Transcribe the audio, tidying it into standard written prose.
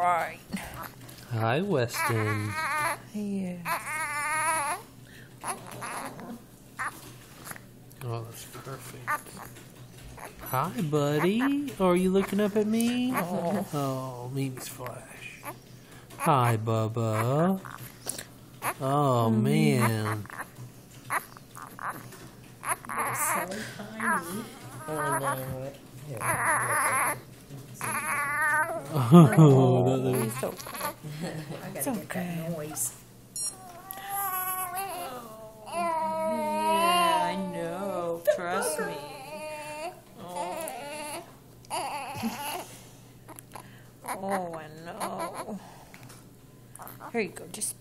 right. Hi, Weston. Yeah. Oh, that's perfect. Hi, buddy. Are you looking up at me? Oh, Mimi's flash. Hi, Bubba. Oh, man. So tiny. Oh no. Oh, It's okay. I It's gotta get okay. that noise. Yeah, I know. Trust me. Oh, I know. Here you go. Just